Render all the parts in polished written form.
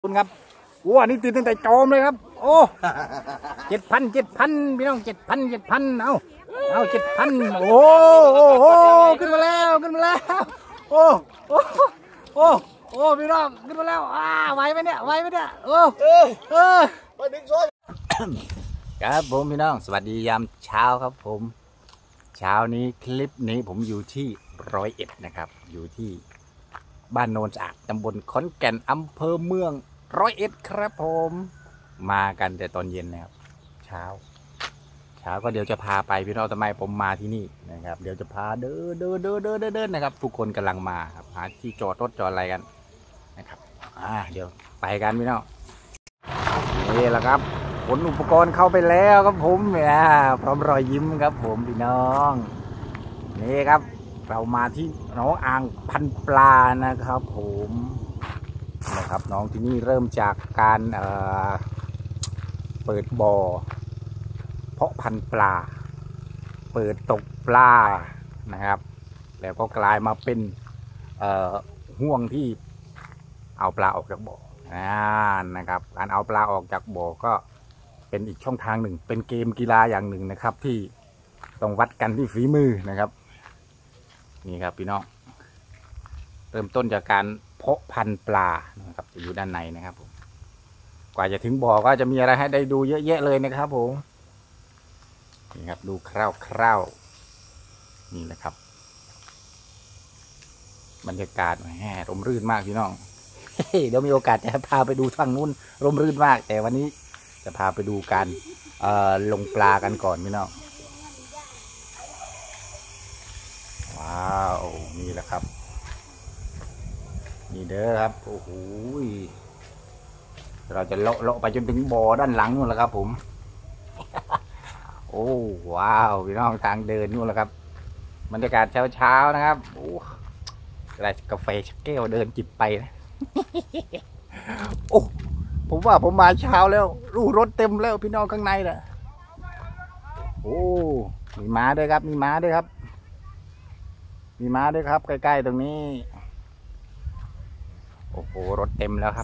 คุณครับว้านี่ตื่นตั้งแต่โจมเลยครับโอ้7,000พี่น้อง7,000เอา7,000โอ้ขึ้นมาแล้วโอ้พี่น้องขึ้นมาแล้วไหวไหมเนี่ยไปดึงซ้อยครับผมพี่น้องสวัสดียามเช้าครับผมเช้านี้คลิปนี้ผมอยู่ที่101นะครับอยู่ที่บ้านโนนสะอาดตำบลขอนแก่นอำเภอเมือง101ครับผมมากันแต่ตอนเย็นนะครับเช้าก็เดี๋ยวจะพาไปพี่น้องทำไมผมมาที่นี่นะครับเดี๋ยวจะพาเดินนะครับทุกคนกำลังมาครับหาที่จอดรถจอดอะไรกันนะครับเดี๋ยวไปกันพี่น้องนี่แหละครับขนอุปกรณ์เข้าไปแล้วครับผมพร้อมรอยยิ้มครับผมพี่น้องนี่ครับเรามาที่น้องอ่างพันปลานะครับผมนะครับน้องที่นี่เริ่มจากการเปิดบ่อเพาะพันปลาเปิดตกปลานะครับแล้วก็กลายมาเป็นห่วงที่เอาปลาออกจากบ่อนะครับการเอาปลาออกจากบ่อก็เป็นอีกช่องทางหนึ่งเป็นเกมกีฬาอย่างหนึ่งนะครับที่ต้องวัดกันที่ฝีมือนะครับนี่ครับพี่น้องเริ่มต้นจากการเพาะพันธุ์ปลานะครับจะอยู่ด้านในนะครับผมกว่าจะถึงบ่อก็จะมีอะไรให้ได้ดูเยอะแยะเลยนะครับผมนี่ครับดูคร่าวๆนี่แหละครับบรรยากาศร่มรื่นมากพี่น้อง เดี๋ยวมีโอกาสจะพาไปดูฝั่งนู้นร่มรื่นมากแต่วันนี้จะพาไปดูการลงปลากันก่อนพี่น้องว้าวนี่แหละครับนี่เด้อครับโอ้โหเราจะเลาะไปจนถึงบ่อด้านหลังนู่นแหละครับผม โอ้ว้าวพี่น้องทางเดินนู่นแหละครับบรรยากาศเช้านะครับโอ้อะไรกาแฟชักแก้วเดินจิบไปนะ โอ้ผมว่าผมมาเช้าแล้วรูรถเต็มแล้วพี่น้องข้างในน่ะโอ้มีม้าด้วยครับมีม้าด้วยครับใกล้ๆตรงนี้โอ้โหรถเต็มแล้วครับ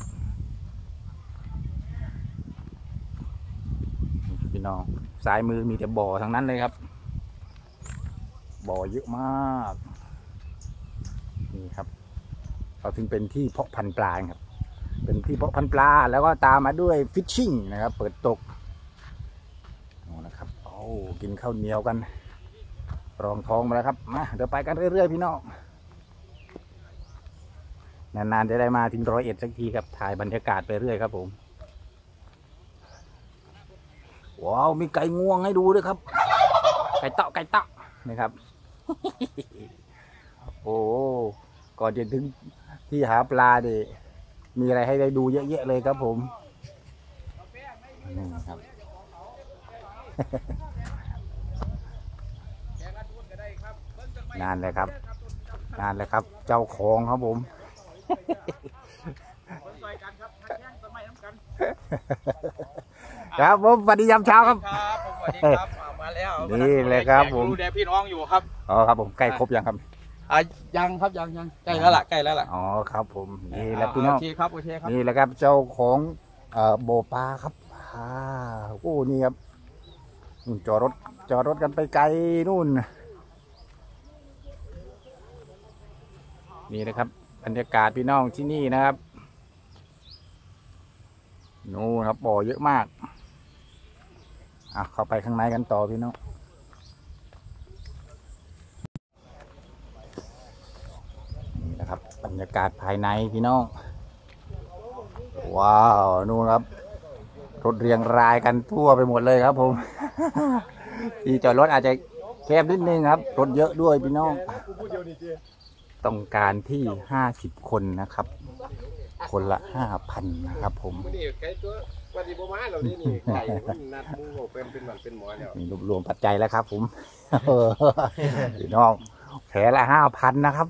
พี่น้องซ้ายมือมีแต่บ่อทั้งนั้นเลยครับบ่อเยอะมากนี่ครับเขาถึงเป็นที่เพาะพันธุ์ปลาครับเป็นที่เพาะพันธุ์ปลาแล้วก็ตามมาด้วยฟิชชิ่งนะครับเปิดตกนะครับโอ้กินข้าวเหนียวกันรองท้องมาแล้วครับมาเดี๋ยวไปกันเรื่อยๆพี่น้องนานๆจะได้มาถึง101สักทีครับถ่ายบรรยากาศไปเรื่อยครับผมว้าวมีไก่งวงให้ดูด้วยครับไก่เต่านะครับ โอ้ก่อนจะถึงที่หาปลาดิมีอะไรให้ได้ดูเยอะแยะเลยครับผมนี่ครับนานเลยครับเจ้าของครับผมครับผมสวัสดียามเช้าครับสวัสดีครับมาแล้วนี่เลยครับผมดูแลพี่น้องอยู่ครับอ๋อครับผมใกล้ครบยังครับยังครับยังใกล้แล้วล่ะอ๋อครับผมนี่แหละพี่น้องโอเคครับนี่แหละครับเจ้าของโบปลาครับโอ้นี่ครับจอดรถกันไปไกลนู่นนี่นะครับบรรยากาศพี่น้องที่นี่นะครับนู่นครับบ่อเยอะมากเข้าไปข้างในกันต่อพี่น้องนี่นะครับบรรยากาศภายในพี่น้องว้าวนู่นครับรถเรียงรายกันทั่วไปหมดเลยครับผมที่จอดรถอาจจะแคบนิดนึงครับรถเยอะด้วยพี่น้องต้องการที่50 คนนะครับคนละ 5,000 นะครับผมรวบรวมปัจจัยแล้วครับผมพี่น้องแผลละ 5,000 นะครับ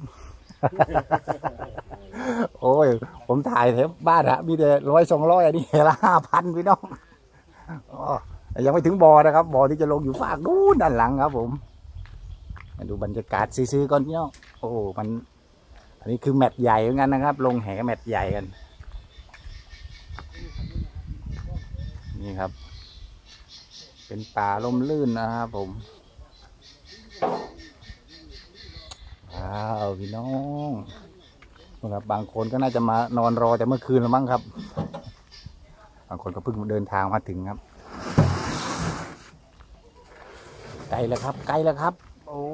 โอ้ยผมถ่ายแถวบ้านอะมีแต่100-200อันนี้แผลละ 5,000 พี่น้องยังไม่ถึงบ่อนะครับบ่อที่จะลงอยู่ฝากนู้นด้านหลังครับผมมาดูบรรยากาศซื้อๆก่อนพี่น้องโอ้มันอันนี้คือแมตช์ใหญ่เหมือนกันนะครับลงแหแมตช์ใหญ่กันนี่ครับ เป็นป่าลมลื่นนะครับผมว้าวพี่น้องนะครับบางคนก็น่าจะมานอนรอแต่เมื่อคืนแล้วมั้งครับบางคนก็เพิ่งเดินทางมาถึงครับไกลแล้วครับไกลแล้วครับโอ้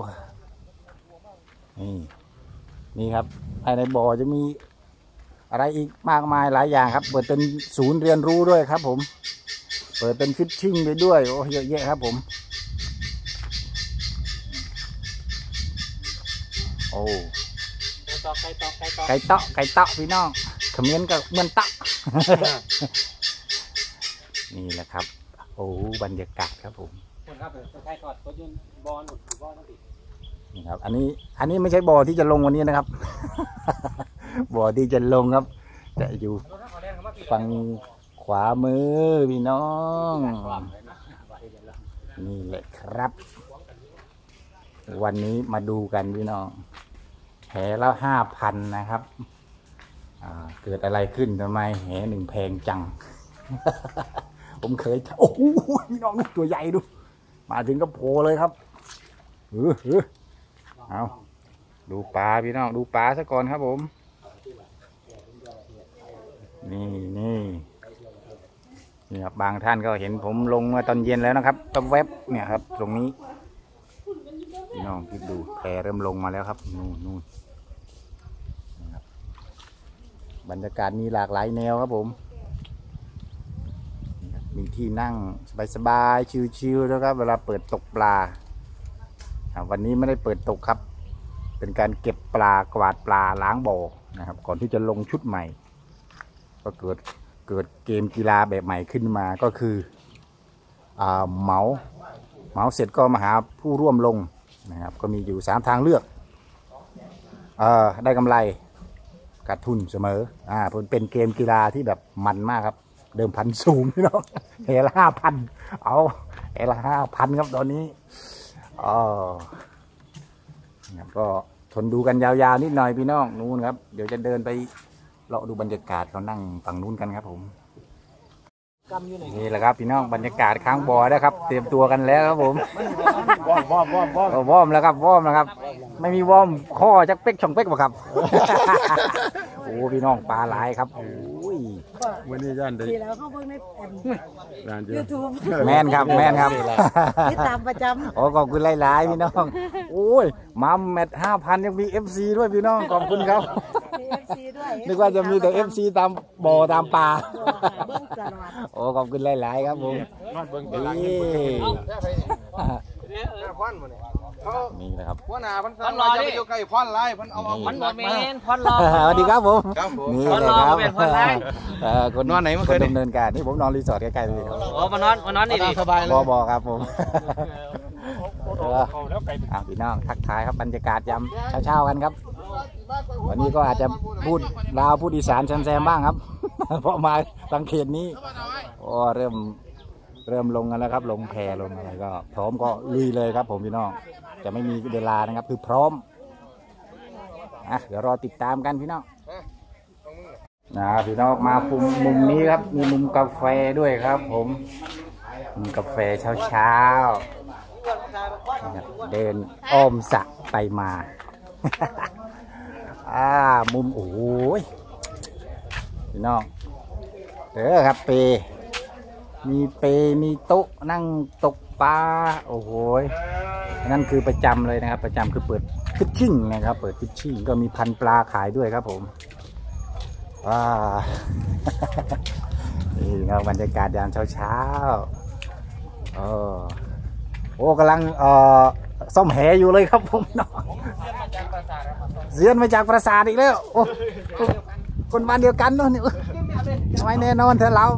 นี่ครับภายในบ่อจะมีอะไรอีกมากมายหลายอย่างครับเปิดเป็นศูนย์เรียนรู้ด้วยครับผมเปิดเป็นฟิชชิ่งไปด้วยโอ้เยอะแยะครับผมโอ้ไก่เตาะไก่เตาะพี่น้องเขมิ้นกับเมือนเตาะ นี่แหละครับโอ้บรรยากาศครับผมนี่ครับอันนี้ไม่ใช่บ่อที่จะลงวันนี้นะครับ บ่อที่จะลงครับจะอยู่ฝั่งขวามือพี่น้องนี่แหละครับวันนี้มาดูกันพี่น้องแหละ5,000นะครับเกิดอะไรขึ้นทำไมแหหนึ่งแพงจัง ผมเคยโอ้โหพี่น้องตัวใหญ่ดูมาถึงก็โผล่เลยครับเอาดูปลาพี่น้องดูปลาซะก่อนครับผมนี่ครับบางท่านก็เห็นผมลงเมื่อตอนเย็นแล้วนะครับตบเว็บเนี่ยครับตรงนี้พี่น้องคิดดูแพเริ่มลงมาแล้วครับนู่นนะครับบรรยากาศมีหลากหลายแนวครับผมมีที่นั่งสบายๆชิวๆแล้วครับเวลาเปิดตกปลาวันนี้ไม่ได้เปิดตกครับเป็นการเก็บปลากวาดปลาล้างบ่อนะครับก่อนที่จะลงชุดใหม่ก็เกิดเกมกีฬาแบบใหม่ขึ้นมาก็คือเหมาเสร็จก็มาหาผู้ร่วมลงนะครับก็มีอยู่3ทางเลือกได้กำไรขาดทุนเสมอเป็นเกมกีฬาที่แบบมันมากครับเดิมพันสูงพี่น้องเฮละ5,000เอาเฮละ5,000ครับตอนนี้ก็ทนดูกันยาวๆนิดหน่อยพี่น้องนู้นครับเดี๋ยวจะเดินไปเลาะดูบรรยากาศเขานั่งฝั่งนู้นกันครับผมนี่แหละครับพี่น้องบรรยากาศค้างบ่อนะครับเตรียมตัวกันแล้วครับผมวอร์มแล้วครับไม่มีวอร์มข้อจักเป๊กช่องเป๊กป่ะครับ โอ้พี่น้องปลาหลายครับโอ้ยวันนี้ย่านได้ทีแล้วเขาเพิ่งในยูทูบแมนครับที่ตามประจำโอ้ขอบคุณหลายๆพี่น้องโอ้ยมาแมท5,000ยังมี FC ด้วยพี่น้องขอบคุณครับมี FC ด้วยนึกว่าจะมีแต่ FC ตามบ่อตามปลาโอ้ขอบคุณหลายๆครับผมนี่นะครับพ่อนาพันธุ์เราจะไปอยู่ใกล้พ่อนไล่พันเอาพันบ่เมนพันรอสวัสดีครับผมนี่เลยครับคนนอนไหนเมื่อคืนดำเนินการนี่ผมนอนรีสอร์ทใกล้ๆเลยครับโอ้มานอนนี่สบายเลยบอครับผมพี่น้องทักทายครับบรรยากาศยามเช้าๆกันครับวันนี้ก็อาจจะพูดลาวพูดอีสานแซมบ้างครับเพราะมาทางเขตนี้เริ่มลงกันแล้วครับลงแพลงอะไรก็พร้อมก็ลุยเลยครับผมพี่น้องจะไม่มีเวลานะครับคือพร้อมเดี๋ยวรอติดตามกันพี่น้องพี่น้องมามุมนี้ครับมีมุมกาแฟด้วยครับผมมุมกาแฟเช้าเดินอ้อมสระไปมามุมโอ้ยพี่น้องครับมีโต๊ะนั่งตกปลาโอ้โหนั่นคือประจำเลยนะครับประจำคือเปิดฟิชชิ่งนะครับเปิดฟิชชิ่งก็มีพันปลาขายด้วยครับผมนี่ครับบรรยากาศยามเช้าโอ้กำลังซ่อมแหอยู่เลยครับผมเนาะเซียนมาจากปราสาทอีกแล้วโอ้คนบ้านเดียวกันเนาะนี่ไม่แน่นอนเธอเรา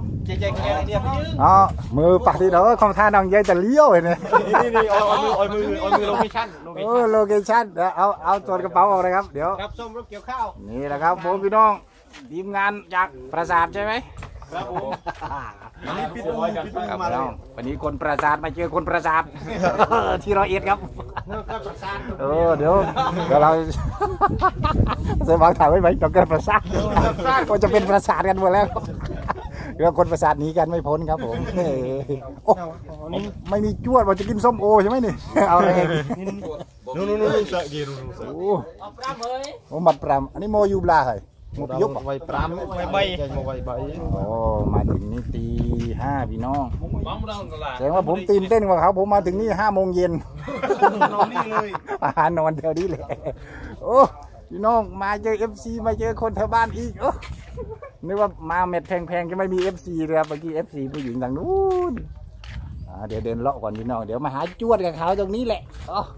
มือปัดที่เด้อของท่าน้องเยอะจะเลี้ยวเลยนี่เอามือโลเคชั่นโลเคชั่นเอาตัวกระเป๋าออกเลยครับเดี๋ยวครับส้มรถเกี่ยวข้าวนี่แหละครับผมพี่น้องทีมงานจากปราสาทใช่ไหมครับผมวันนี้ปิดมาแล้ววันนี้คนปราสาทมาเจอคนปราสาทที่101ครับเดี๋ยวเราเสบางถ่ายไว้ไหมจะเกิดปราสาทก็จะเป็นปราสาทกันหมดแล้วเรื่องคนประสาทหนีกันไม่พ้นครับผมโอ้ไม่มีจวดว่าจะกินส้มโอใช่ไหมนี่เอาเลยนู่นเสกกี่นู่นโอ้บัดปรามอันนี้โมยูบลาเหรอหมดยกใบปรามใบใบโอ้มาถึงนี่ตี 5พี่น้องแสดงว่าผมตื่นเต้นกว่าเขาผมมาถึงนี่5 โมงเย็นนอนนี่เลยอาหารนอนเท่านี้แหละโอ้พี่น้องมาเจอ FC มาเจอคนแถวบ้านอีกโอ้นึกว่ามาเม็ดแพงๆจะไม่มี FC เลยครับเมื่อกี้ FC ผู้หญิงทางนู้นเดี๋ยวเดินเลาะก่อนพี่น้องเดี๋ยวมาหาจวดกับเขาตรงนี้แหละ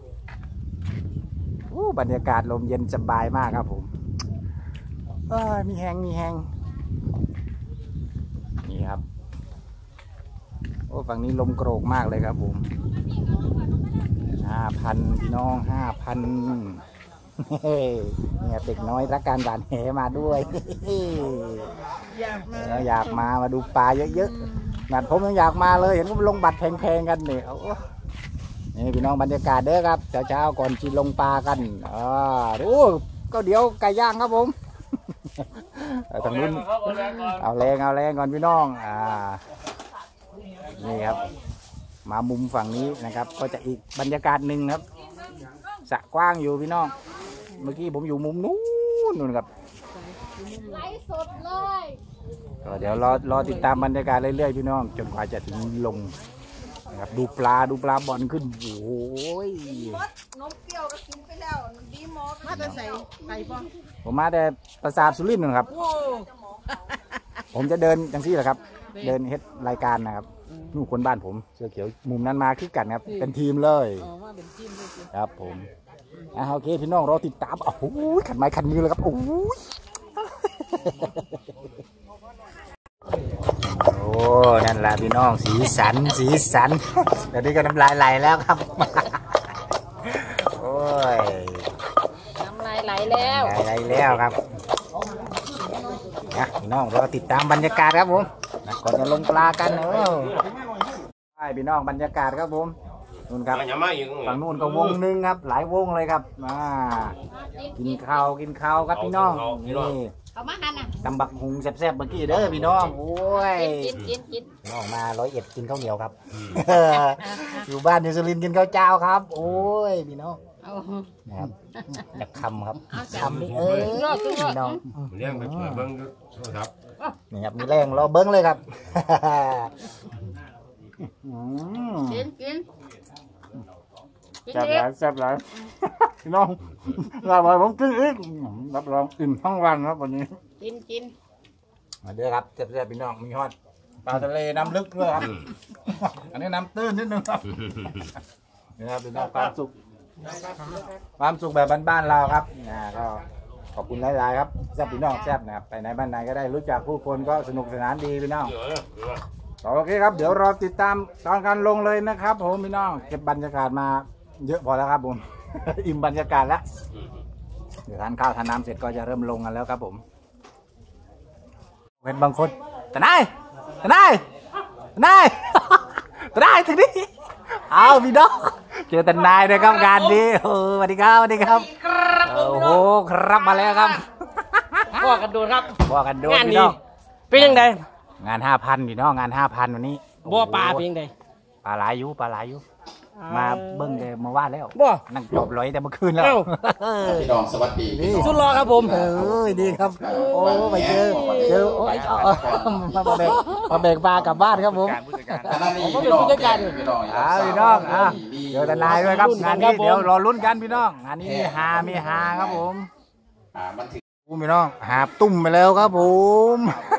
โอ้บรรยากาศลมเย็นสบายมากครับผมมีแหงนี่ครับโอ้ฝั่งนี้ลมโกรกมากเลยครับผม 5,000พี่น้อง 5,000เนี่ยเด็กน้อยรักการหวานแหมาด้วยอยากมาดูปลาเยอะๆนัดผมยังอยากมาเลยเห็นว่าลงบัตรแพงๆกันเนี่ยนี่พี่น้องบรรยากาศเด้อครับเช้าๆก่อนที่ลงปลากันดูก็เดี๋ยวไก่ย่างครับผมทางนู้นเอาแรงก่อนพี่น้องนี่ครับมามุมฝั่งนี้นะครับก็จะอีกบรรยากาศหนึ่งครับสระกว้างอยู่พี่น้องเมื่อกี้ผมอยู่มุมนู้นครับไลฟ์สดเลยเดี๋ยวรอติดตามบรรยากาศเรื่อยๆพี่น้องจนกว่าจะถึงลงนะครับดูปลาบอลขึ้นโอ้ยนมเปรี้ยวก็กินไปแล้วดีหมอมาแต่ใส่ไก่ป้องผมมาแต่ปราสาทสุรินทร์นะครับผมจะเดินจังซี่แหละครับเดินเฮ็ดรายการนะครับนู่นคนบ้านผมเสื้อเขียวมุมนั้นมาคือกันครับเป็นทีมเลยครับผมโอเคพี่น้องรอติดตามโอ้โหขันไม้ขันมือเลยครับโอ้ยโอ้นั่นแหละพี่น้องสีสันเดี๋ยวนี้ก็น้ำลายไหลแล้วครับโอ้ยน้ำลายไหลแล้วครับพี่น้องรอติดตามบรรยากาศครับผมก่อนจะลงปลากันใช่พี่น้องบรรยากาศครับผมนู่นครับฝั่งนู่นก็วงนึงครับหลายวงเลยครับกินข้าวครับพี่น้องนี่ตำบักหุงแซ่บๆเมื่อกี้เด้อพี่น้องโอ้ยกินน้องมา101กินข้าวเหนียวครับอยู่บ้านอยู่สุรินทร์กินข้าวเจ้าครับโอ้ยพี่น้องนะครับอยากคำครับคำนี่พี่น้องเลี้ยงไปเปิดเบิ้งครับนี่ครับมีแรงรอเบิ้งเลยครับกินแซ่บหลายพี่น้องเราบอกผมกินอีกรับรองอิ่มทั้งวันครับวันนี้กินมาเด้อครับแซ่บๆพี่น้องมีฮอดปลาทะเลน้ำลึกด้วยครับอันนี้น้ำตื้นนิดนึงครับนี่ครับพี่น้องความสุขแบบบ้านๆเราครับก็ขอบคุณหลายๆครับแซ่บพี่น้องแซ่บนะครับไปไหนบ้านไหนก็ได้รู้จักผู้คนก็สนุกสนานดีพี่น้องโอเคครับเดี๋ยวรอติดตามตอนการลงเลยนะครับผมพี่น้องเก็บบรรยากาศมาเยอะพอแล้วครับผม อิ่มบรรยากาศแล้วเดี๋ยวทานข้าวทานน้ำเสร็จก็จะเริ่มลงกันแล้วครับผมเป็นบางคนทนายถึงนี้เอาพี่น้องเจอทนายเลยครับงานนี้สวัสดีครับโอ้โหครับมาแล้วครับพ่อกันโดนครับพี่น้องเป็นยังไงงาน 5,000 พี่น้องงาน 5,000 วันนี้บ่ปลาเป็นยังไงปลาหลายอยู่มาเบิ้งเลยมาว่าแล้วบ่นั่งจบเลยแต่เมื่อคืนแล้วพี่น้องสวัสดีสุดรอครับผมดีครับโอ้ไปเจอโอ้ยมาแบกปลากลับบ้านครับผมผมเป็นผู้จัดการพี่น้องเดี๋ยวทนายด้วยครับงานนี้เดี๋ยวรอลุ้นกันพี่น้องงานนี้มีฮาครับผมพี่น้องหาบตุ่มไปแล้วครับผม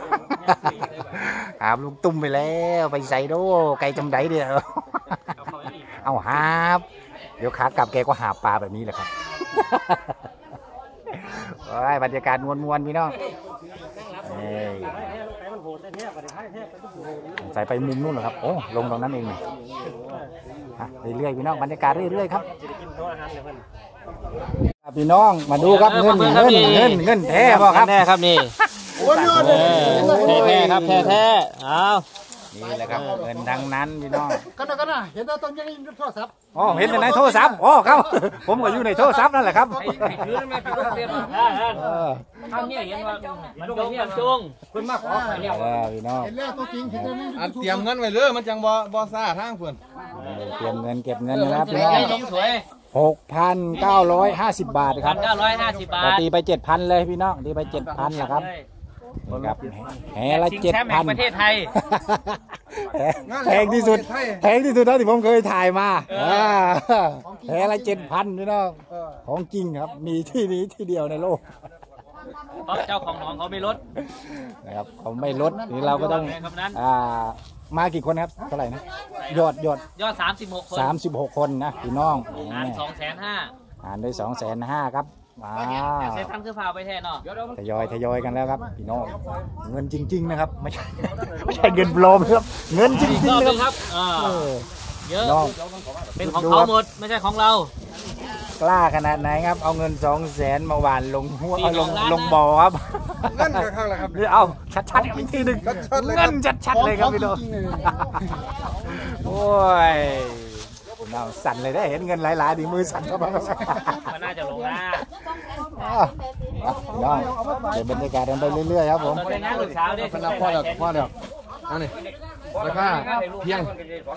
หาบลูกตุ่มไปแล้วไปใส่ดูไก่จำไดเดียวเอาหาบเดี๋ยวขากลับแกก็หาปลาแบบนี้แหละครับบรรยากาศมวนๆพี่น้องใส่ไปมุมนู้นเหรอครับโอ้ลงตรงนั้นเองเรื่อยๆพี่น้องบรรยากาศเรื่อยๆครับพี่น้องมาดูครับเงินแท้ป่ะครับแท้ครับนี่แท้ครับแท้เอานี่แหละครับเงินทั้งนั้นพี่น้องกันนะเห็นแต่ตอนยังโทรศัพท์อ๋อเห็นในโทรศัพท์อ๋อครับ ผมก็อยู่ในโทรศัพท์นั่นแหละครับถือมาถือเรียบทางนี้เห็นว่ามันลงเรียบจงคุณมาขอเรียบพี่น้องเห็นแล้วตัวจริงเห็นแต่นี่อันเตรียมเงินไว้เลยมันจังบ่ซ่าทางเพิ่นเตรียมเงินเก็บเงินนะครับพี่น้องลงสวย 6,950 บาทครับ 950 บาทตีไป 7,000 เลยพี่น้องตีไป 7,000แหละครับนี่ครับแห่ละชิงแชมป์แห่งประเทศไทยแพงที่สุดเท่าที่ผมเคยถ่ายมาแห่ละ 7,000พี่น้องของจริงครับมีที่นี้ที่เดียวในโลกเพราะเจ้าของหนองเขาไม่ลดนะครับเขาไม่ลดนี่เราก็ต้องมากี่คนครับเท่าไหร่นะยอด 36 คน 36 คนนะพี่น้องงาน250,000 อ่านได้250,000ครับใช้ทั้งเสื้อผ้าไปแทนเนาะทยอยกันแล้วครับพี่น้องเงินจริงๆนะครับไม่ใช่เงินปลอมครับเงินจริงๆนะครับเยอะเป็นของเขาหมดไม่ใช่ของเรากล้าขนาดไหนครับเอาเงิน200,000มาหวานลงหัวลงบ่อครับเงินข้างละครับนี่เอาชัดๆอีกทีหนึ่งเงินชัดๆเลยครับพี่น้องโอ้ยน้าสั่นเลยได้เห็นเงินหลายๆดีมือสั่นเข้ามามันน่าจะลงหน้าพี่น้องเดี๋ยวบรรยากาศกันไปเรื่อยๆครับผมเป็นงานลูกสาวดิพ่อเดี๋ยวอันนี้ราคาเพียง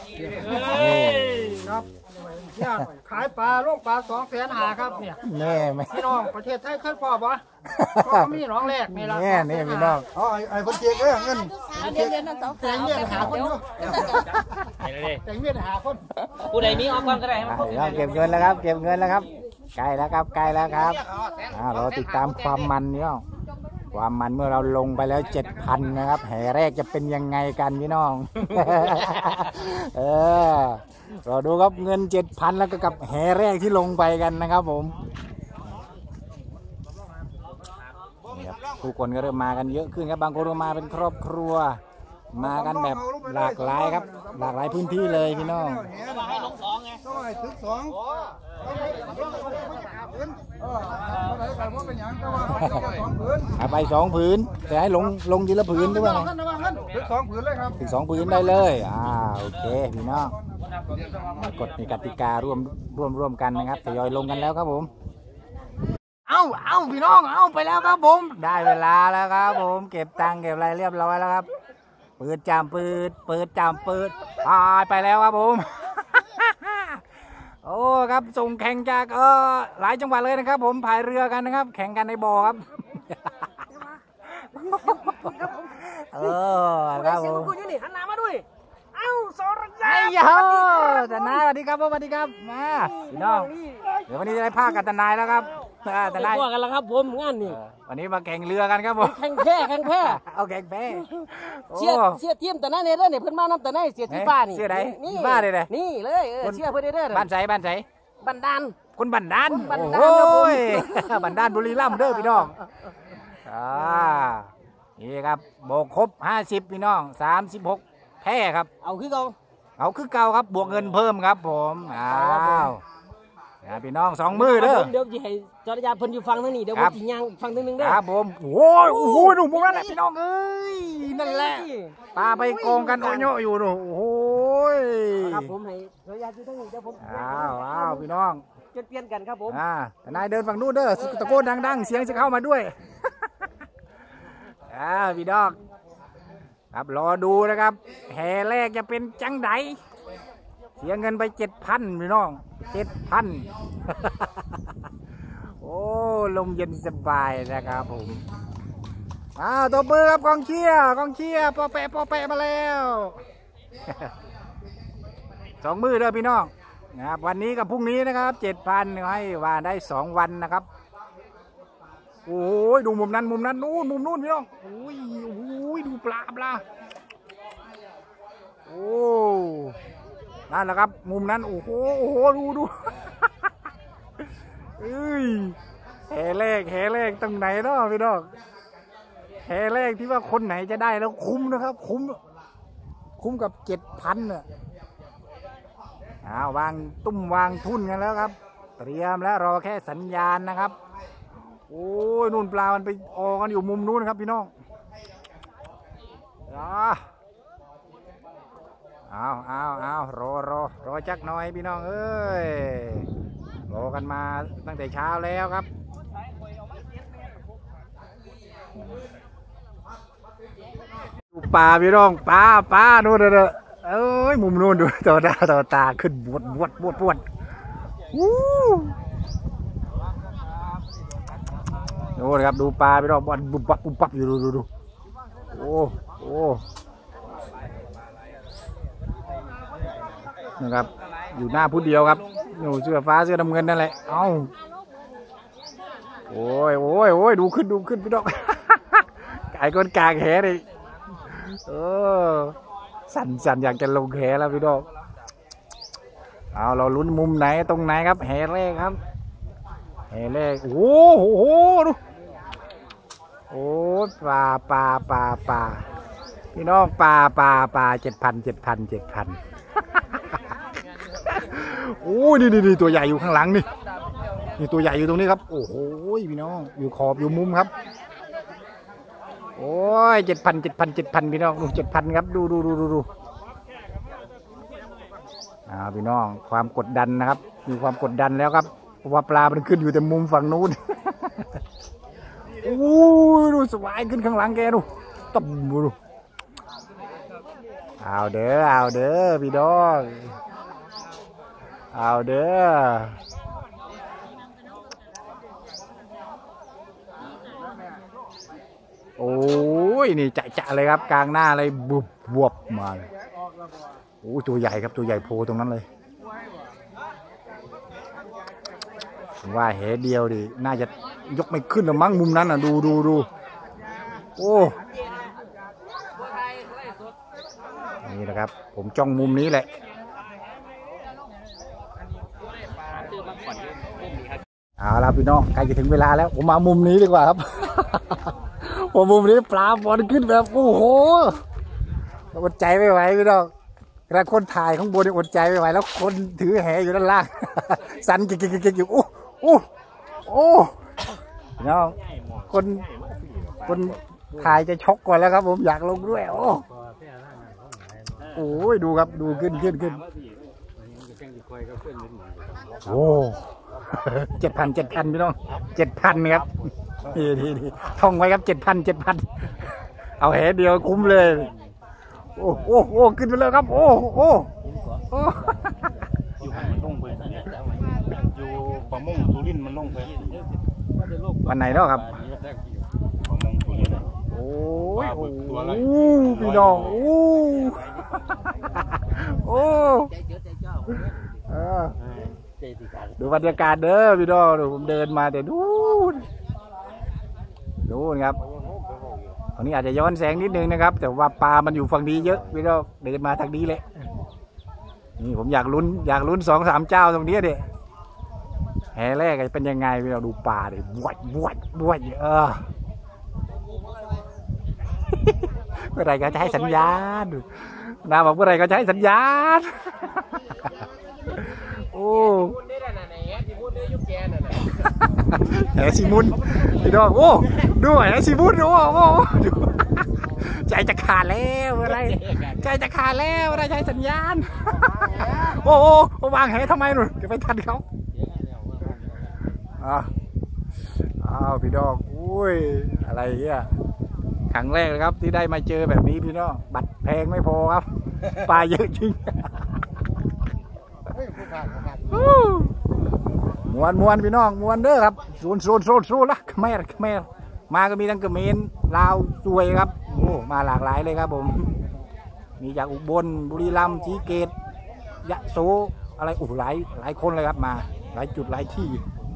ครับเนี่ยขายปลาโลกปลา250,000ครับเนี่ยแน่ไหมพี่น้องประเทศไทยเคยพอปะมีน้องแรกนี่ละแน่นี่พี่น้องอ๋อไอ้คนเจ๊เงินเดี๋ยวนั่น2 แต่งเมียหาคนอยู่แต่งเมียหาคนผู้ใดมีออกก่อนก็ได้ให้มันครบเก็บเงินแล้วครับเก็บเงินแล้วครับใกล้แล้วครับใกล้แล้วครับเราติดตามความมันเนี่ยความมันเมื่อเราลงไปแล้ว 7,000 นะครับแห่แรกจะเป็นยังไงกันพี่น้องเราดูครับเงิน 7,000 แล้วก็กับแห่แรกที่ลงไปกันนะครับผมผู้คนก็เริ่มมากันเยอะขึ้นครับบางคนก็มาเป็นครอบครัวมากันแบบหลากหลายครับหลากหลายพื้นที่เลยพี่น้องให้ลง2ไงต้องให้ถึง2 เอาไป2 ผืนแต่ให้ลงทีละผืนด้วยไงถึง2ผืนเลยครับถึง2 ผืนได้เลยโอเคพี่น้องกฎมีกติการร่วมกันนะครับทยอยลงกันแล้วครับผมเอาพี่น้องเอาไปแล้วครับผมได้เวลาแล้วครับผมเก็บตังค์เก็บอะไรเรียบร้อยแล้วครับเปิดจามเปิดจามเปิดไปแล้วครับผมโอ้ครับส่งแข่งจากหลายจังหวัดเลยนะครับผมพายเรือกันนะครับแข่งกันในบ่อครับครับผมนี่หันหน้ามาด้วยเอ้าสรยาแต่นายสวัสดีครับสวัสดีครับมาพี่น้องเดี๋ยววันนี้จะได้ภาคกับตนายแล้วครับตนายกันแล้วครับผมงานนี่วันนี้มาแข่งเรือกันครับผมแข่งแพ้เอาแข่งแพ้เสียทีมแต่นั่นเนี่ยเนี่ยเพิ่นมานำแต่นั่นเสียที่ฟ้านี่เสียไหนนี่ฟ้าเลยนะนี่เลยเชื่อเพิ่นเด้อบ้านใสบันดาลคนบันดาลโอ้ยบันดาลบุรีรัมย์เด้อพี่น้องนี่ครับโบกครบ50พี่น้อง36แพ้ครับเอาคือเก่าครับบวกเงินเพิ่มครับผมพี่น้อง2 มือเด้อเดี๋ยวจะให้จรยาเพิ่นอยู่ฟังทางนี้เดี๋ยวผมสิย่างฟังทางนึงเด้อครับผมโอ้โหหนุ่มพวกนั้นแหละพี่น้องเอ้ยนั่นแหละตาไปโกงกันโอโยอยู่หนูโอ้ยครับผมให้จรยาอยู่ทางนี้เดี๋ยวผมพี่น้องเปลี่ยนกันครับผมแต่นายเดินฝั่งนู้นเด้อตะโกนดังๆเสียงจะเข้ามาด้วยพี่น้องครับรอดูนะครับแห่แรกจะเป็นจังไดเสียเงินไป 7,000พี่น้อง 7,000 โอ้ลมเย็นสบายนะครับผมตัวเบอร์ครับกองเชียร์ปอแปะมาแล้ว 2 มือเด้อพี่น้องนะครับวันนี้กับพรุ่งนี้นะครับ 7,000 ให้วานได้2 วันนะครับโอ้ยดูมุมนั้นนู่นมุมนู่นพี่น้องโอ้ยดูปลาโอ้นั่นแหละครับมุมนั้นโอ้โหดูแห่แรกตรงไหนเนาะพี่น้องแห่แรกที่ว่าคนไหนจะได้แล้วคุ้มนะครับคุ้มกับ 7,000 น่ะวางตุ้มวางทุ่นกันแล้วครับเตรียมแล้วรอแค่สัญญาณนะครับโอ้ยนู่นปลามันไปออกกันอยู่มุมนู้นครับพี่น้องเอารอจักหน่อยพี่น้องเอ้ยรอกันมาตั้งแต่เช้าแล้วครับดูปลาพี่น้องปลานู่นเด้อเอ้ยมุมนู่นดูต่อตาขึ้นบวดวู้ดูนะครับดูปลาพี่น้องบอลบุบปับอยู่ดูโอ้นะครับอยู่หน้าผู้เดียวครับอยู่เสื้อฟ้าเสื้อน้ำเงินนั่นแหละเอ้าโอ้ยดูขึ้นพี่น้อง ไก่ก้นกลางแหเลยสั่นอยากจะลงแหแล้วพี่น้องเอาเราลุ้นมุมไหนตรงไหนครับแหแรกครับแหแรกโอ้โหดูโอ้ปลาพี่น้องปลา7,000 โอ้ยนี่ตัวใหญ่อยู่ข้างหลังนี่ตัวใหญ่อยู่ตรงนี้ครับโอ้โหพี่น้องอยู่ขอบอยู่มุมครับโอ้ย7,000พี่น้องดู7,000ครับดูพี่น้องความกดดันนะครับมีความกดดันแล้วครับเพราะว่าปลามันขึ้นอยู่แต่มุมฝั่งนู้น โอ้ยดูสวายขึ้นข้างหลังแกดูตบดูเอาเด้อพี่น้องเอาเด้อโอ้ยนี่จะเลยครับกลางหน้าเลยบวบมาเลยโอ้ตัวใหญ่ครับตัวใหญ่โผล่ตรงนั้นเลยว่าเหเดียวดิน่าจะยกไม่ขึ้นหรือมั้งมุมนั้นอ่ะดูโอ้นี่นะครับผมจ้องมุมนี้แหละเอาละพี่น้องใกล้จะถึงเวลาแล้วผมมามุมนี้ดีกว่าครับ ผมมุมนี้ปลาบอลขึ้นแบบโอ้โหอดใจไม่ไหวพี่น้องแล้วคนถ่ายข้างบนนี่อดใจไม่ไหวแล้วคนถือแหอยู่ด้านล่าง สั่นเก่งอยู่โอ้น้องคนถ่ายจะช็อกก่อนแล้วครับผมอยากลงด้วยโอ้ยดูครับดูขึ้นโอ้7,000พี่น้อง7,000ครับนี่ท่องไว้ครับ7,000เอาแหเดียวคุ้มเลยโอ้ขึ้นไปเลยครับโอ้อยู่มันลงไปอยู่ประมงสุรินทร์มันลงไปวันไหนเนาะครับประมงสุรินทร์โอ้พี่น้องโอ้ดูบรรยากาศเด้อพี่น้องดูผมเดินมาแต่ดูครับตรงนี้อาจจะย้อนแสงนิดนึงนะครับแต่ว่าปลามันอยู่ฝั่งนี้เยอะพี่น้องเดินมาทางนี้เลยนี่ผมอยากลุ้น2-3เจ้าตรงนี้เด็แห่แรกเป็นยังไงพี่น้องดูปลาดิบวชเมื่อไรก็จะให้สัญญาณนาบอกเมื่อไรก็จะให้สัญญาณโอ้แหซิมุนพี่น้องโอ้ดูแหซิมุนโอ้ใจจะขาดแล้วอะไรใจจะขาดแล้วอะไรใช้สัญญาณโอ้วางแหทำไมหนูเดี๋ยวไปทันเขาพี่น้องอุ้ยอะไรเงี้ยครั้งแรกเลยครับที่ได้มาเจอแบบนี้พี่น้องบัตรแพงไม่พอครับปลาเยอะจริงมวนพี่น้องมวนเด้อครับโซนละแม่มาก็มีทั้งเขมรลาวสวยครับโอ้มาหลากหลายเลยครับผมมีจากอุบลบุรีรัมย์ศรีเกตยะโสอะไรหลายคนเลยครับมาหลายจุดหลายที่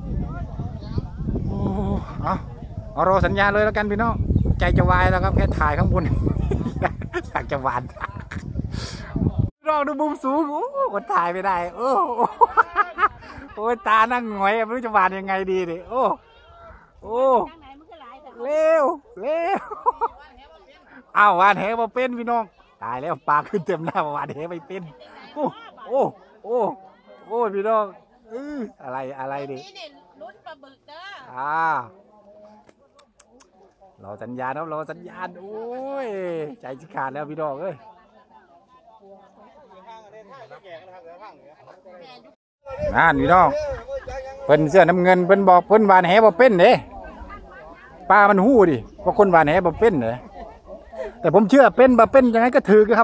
เอารอสัญญาเลยแล้วกันพี่น้องใจจะวายแล้วครับแค่ถ่ายข้างบน อยากจะหวานลองดูมุมสูงกดถ่ายไม่ได้โอ้ยตานั่งหงอยไม่รู้จะหวานยังไงดีดิโอ้เร็วอ้าวหวานแหมาเป็นพี่น้องตายแล้วปลาขึ้นเต็มหน้าหวานแหไม่เป็นโอ้พี่น้องอะไรดิลุ้นปลาบึกเด้อรอสัญญาณโอ้ยใจจะขาดแล้วพี่น้องเอ้ยนั่นพี่น้องเพิ่นเสื้อน้ำเงินเพิ่นบอกเพิ่นหวานแหบ่เป็นเด้ป้ามันหู้ดิว่าคนหวานแหบ่เป็นเด้แต่ผมเชื่อเป็นบ่เป็นยังไงก็ถือครับ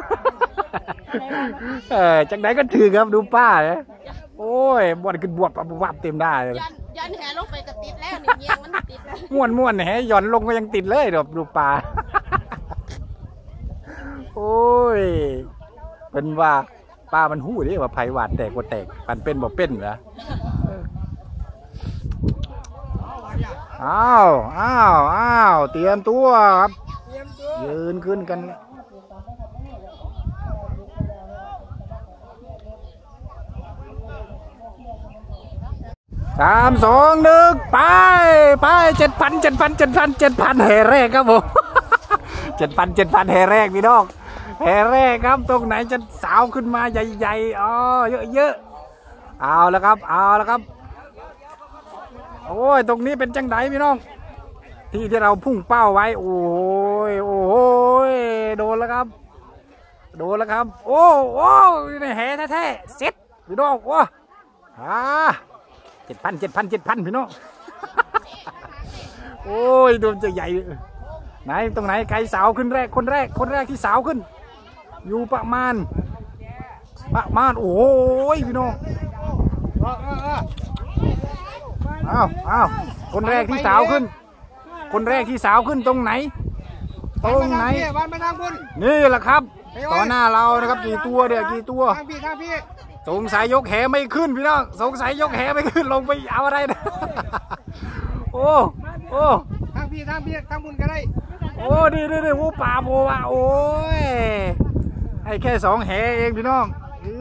จังไหนก็ถือครับดูป้าเนี่ยโอ้ยบวชขึ้นบวชวับเต็มได้เลยยันแหลงไปก็ติดแล้วนี่เงียงมันติดแล้วม้วนแหหย่อนลงก็ยังติดเลยดูป้า โอ้ยเป็นว่าป้ามันหู้ดิว่าไผหวานแตกว่าแตกปันเป็นบ่เป็นเหรออ้าวเตรียมตัวครับยืนขึ้นกัน3-2-1ไป7,000แห่แรกครับผม 7,000แห่แรกพี่น้องแห่แรกครับตรงไหนจะสาวขึ้นมาใหญ่ๆอ๋อเยอะๆเอาแล้วครับโอ้ยตรงนี้เป็นจังไดพี่น้องที่เราพุ่งเป้าไว้โอ้ยโดนแล้วครับโอ้ในแห่แท้ๆเซ็ตพี่น้องโอ้7,000พี่น้อง โอ้ยโดนจะใหญ่ไหนตรงไหนใครสาวขึ้นแรกคนแรกที่สาวขึ้นอยู่ประมาณโอ้ยพี่น้องอ้าวคนแรกที่สาวขึ้นตรงไหนนี่แหละครับต่อหน้าเรานะครับกี่ตัวสงสัยยกแหไม่ขึ้นพี่น้องสงสัยยกแหไม่ขึ้นลงไปเอาอะไรนะ โอ้ทางบุญก็ได้โอ้ดีวูป่าโบว่ะโอ้ยให้แค่2แหเองพี่น้อง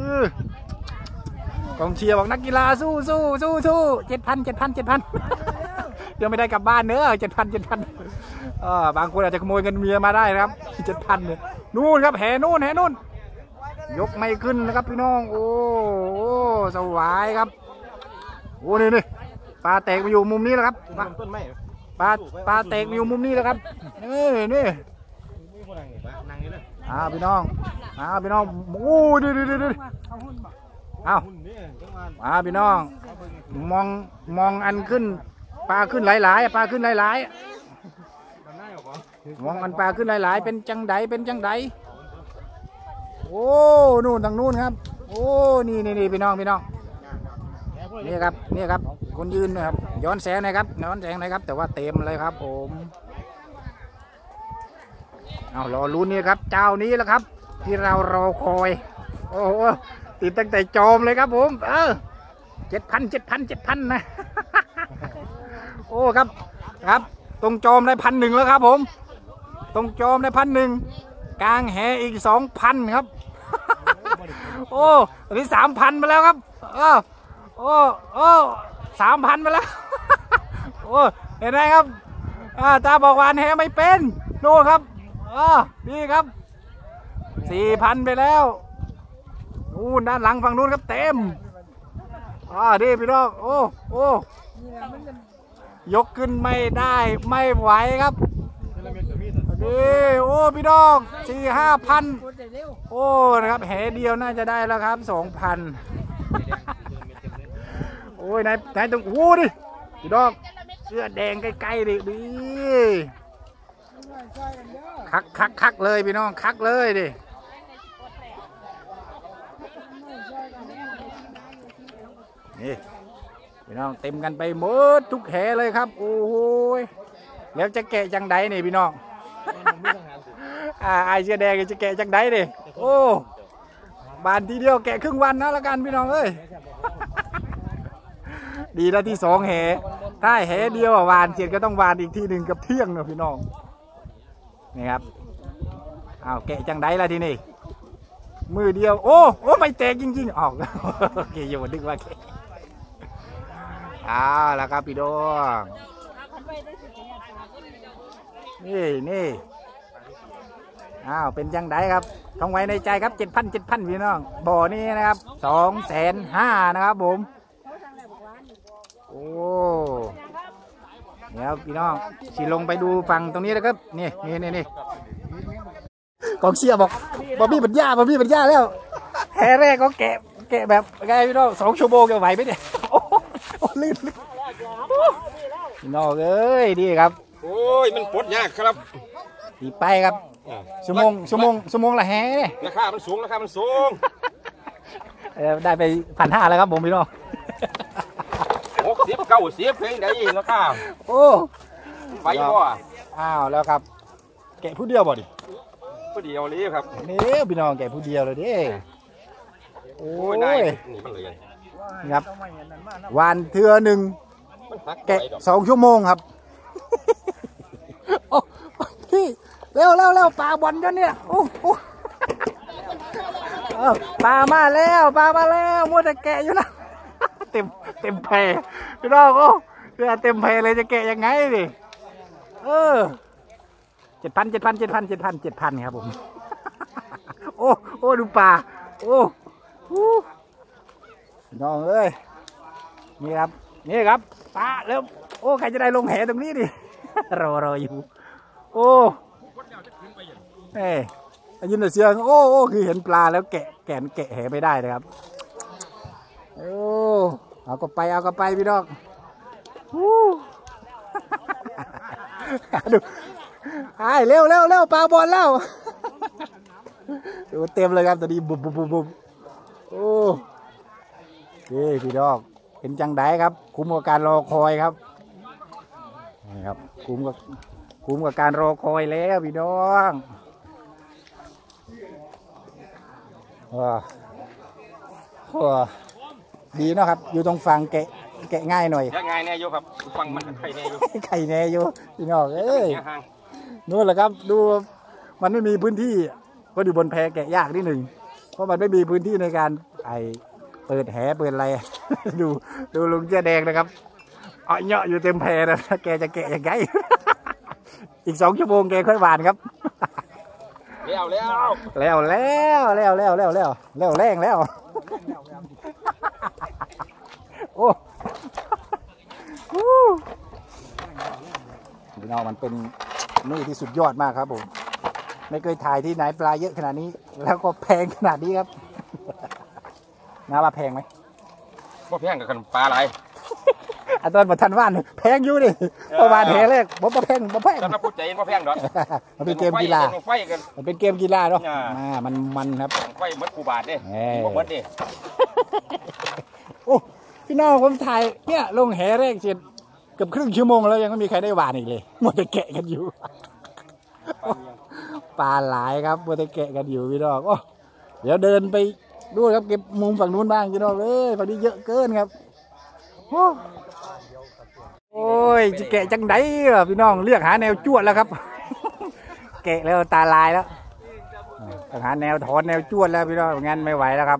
กองเชียร์บอกนักกีฬาสู้7,000 เดี๋ยวไม่ได้กลับบ้านเนอะ7,000บางคนอาจจะขโมยเงินเมียมาได้นะครับ 7,000เนี่ยนู่นครับแหนู่นยกไม่ขึ้นนะครับพี่น้องโอ้สวายครับโอ้นี่ปลาแตกมาอยู่มุมนี้แล้วครับปลาแตกมาอยู่มุมนี้แล้วครับนี่พี่น้องโอ้ดูพี่น้องมองอันขึ้นปลาขึ้นหลายมองอันปลาขึ้นหลายเป็นจังไดโอ้นู่นทางนู่นครับโอ้นี่พี่น้องนี่ครับคนยืนนะครับย้อนแสงนะครับแต่ว่าเต็มเลยครับผมเอารอลุ้นนี่ครับเจ้านี้แหละครับที่เรารอคอยโอ้โหติดตั้งแต่จอมเลยครับผม7,000นะ โอ้ครับตรงจอมได้1,000แล้วครับผมตรงจอมได้1,000กลางแหอีก 2,000 ครับ โอ้ตอนนี้ 3,000ไปแล้วครับโอ้ 3,000ไปแล้ว โอ้เห็นไหมครับตาบอกวานแหไม่เป็นโน่ครับนี่ครับ 4,000ไปแล้วด้านหลังฝั่งนู้นครับเต็มดีพี่น้องโอ้ยกขึ้นไม่ได้ไม่ไหวครับโอ้พี่น้อง 4-5,000โอ้นะครับแหเดียวน่าจะได้แล้วครับ 2,000 โอ้ยไหนตรงดิพี่น้องเสื้อแดงใกล้ๆดิคักเลยพี่น้องคักเลยดินี่พี่น้องเต็มกันไปหมดทุกแหเลยครับโอ้โหแล้วจะแกะจังไดนี่พี่น้องไอเสื้อแดงจะแกะจังไดดิโอ้บานทีเดียวแกะครึ่งวันนะละกันพี่น้องเอ้ย ดีแล้วที่2แหถ้าแหเดียววานเสร็จก็ต้องวานอีกทีหนึ่งกับเที่ยงนะพี่น้องนี่ครับเอาแกะจังไดละทีนี่มือเดียวโอ้ไม่แตกจริงๆออกโอเคอย่ามาดึกว่าแกแล้วครับพี่น้องนี่เป็นจังไดครับท่องไว้ในใจครับ7,000พี่น้องบ่อนี้นะครับ250,000นะครับผมโอ้เดี๋ยวพี่น้องสิลงไปดูฝั่งตรงนี้นะครับนี่กองเชียร์บอกบอบบี้ปัญญาแล้วแห่แรกก็แกะแบบไงพี่น้อง2 ชั่วโมงจะไหวไหมเนี่ยโอ้ลื่นพี่น้องเอ้ยดีครับโอ้ยมันปลดยากครับดีไปครับชั่วโมงละแห่เนี่ยราคามันสูงได้ไป1,500แล้วครับผมพี่น้อง 60 90เพลงได้ราคาโอ้ไหวบ่อ้าวแล้วครับแกะผู้เดียวบ่ดิพอดีเอาเลยครับนี่พี่น้องแกะผู้เดียวเลยดิโอ้โอ้ยยนายนี่มันเลยครับวันเทือหนึ่งมันหักแกะ2 ชั่วโมงครับโอ้พี่เร็วปลาบอลกันเนี่ยโอ้ปลามาแล้วมัวแต่แกะอยู่นะเต็มแพพี่น้องโอ้เรือเต็มแพเลยจะแกะยังไงดิ7,000ครับผมโอ้ดูปลาโอ้พี่น้องเอ้ยนี่ครับปลาแล้วโอ้ใครจะได้ลงแหตรงนี้ดิ รออยู่โอ้ยินแต่เสียงโอ้คือเห็นปลาแล้วแกะแหไม่ได้นะครับโอ้เอาก็ไปพี่น้องดูเร็วปลาบอลแล้วดูเต็มเลยครับตอนนี้บุบโอ้พี่น้องเป็นจังไดครับคุ้มกับการรอคอยครับนี่ครับคุ้มกับการรอคอยแล้วพี่น้องดีเนาะครับอยู่ตรงฝั่งแกะง่ายหน่อยง่ายแน่อยู่ครับฟังมันไข่แน่อยู่ไข่แน่อยู่พี่น้องนู่นแหละครับดูมันไม่มีพื้นที่ก็อยู่บนแพแกะยากนิดหนึ่งเพราะมันไม่มีพื้นที่ในการเปิดแหเปิดอะไร ดูลุงเจ้าแดงนะครับเหยาะอยู่เต็มแพนะแกจะแกะยังไง อีก2 ชั่วโมงแกค่อยหวานครับแล้วแรงแล้วโอ้พี่น้องมันเป็นนี่ที่สุดยอดมากครับผมไม่เคยถ่ายที่ไหนปลาเยอะขนาดนี้แล้วก็แพงขนาดนี้ครับน้าว่าแพงไหมบ่แพงกับขนมปลาอะไรตอนมาทันว่านแพงอยู่ดิประมาณแหแรกบ่แพงสำหรับผู้ใจบ่แพงดอกมันเป็นเกมกีฬามันเป็นเกมกีฬาเนาะมันครับไฟมัดกูบาทดิบ่มัดดิโอ้พี่น้องผมถ่ายเนี่ยลงแหแรกเสร็จเกือบครึ่งชั่วโมงแล้วยังไม่มีใครได้หวานอีกเลยมัวแต่แกะกันอยู่ปลาหลายครับมัวแต่แกะกันอยู่พี่น้องโอ้เดี๋ยวเดินไปดูครับเก็บมุมฝั่งนู้นบ้างพี่น้องฝั่งนี้เยอะเกินครับโอ้ยจะแกะจังไดพี่น้องเลือกหาแนวจวดแล้วครับ แกะแล้วตาลายแล้วต้องหาแนวถอนแนวจวดแล้วพี่น้องงั้นไม่ไหวแล้วครับ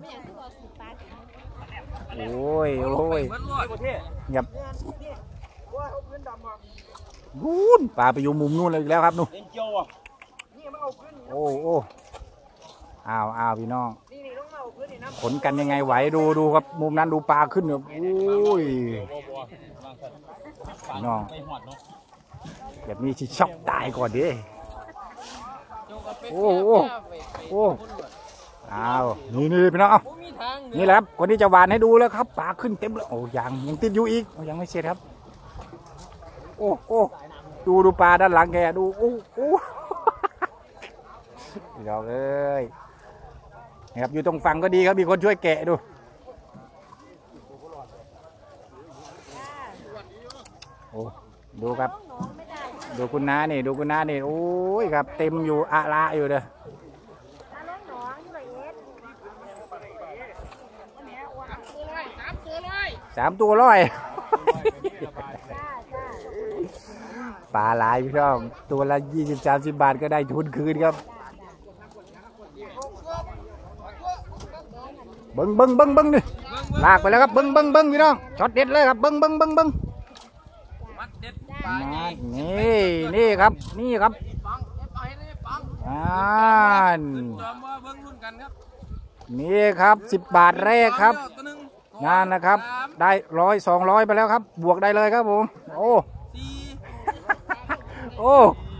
โอ้ยครับนู่นปลาไปอยู่มุมนู่นเลยอีกแล้วครับนู่นโอ้อ้าวพี่น้องขนกันยังไงไหวดูครับมุมนั้นดูปลาขึ้นแบบโอ้ยพี่น้องแบบนี้ชิช็อกตายก่อนดิโอ้อ้าวนี่พี่น้องนี่แหละครับคนที่จะหวานให้ดูแล้วครับปลาขึ้นเต็มเลยโอ้ยังติดอยู่อีกยังไม่เสร็จครับโอ้ดูปลาด้านหลังแกดูโอ้พี่น้องเอ้ยนะครับอยู่ตรงฝั่งก็ดีครับมีคนช่วยแกะดูโอ้ดูครับดูคุณน้านี่โอ้ยครับเต็มอยู่อะละอยู่เด้อ3 ตัวร้อย ปลาหลายพี่น้องตัวละ20-30 บาทก็ได้ทุนคืนครับเบิ้งนี่ลากไปแล้วครับเบิ้งพี่น้องช็อตเด็ดเลยครับเบิ้งนี่ครับนี่ครับ10 บาทแรกครับนั่นนะครับได้100-200ไปแล้วครับบวกได้เลยครับผม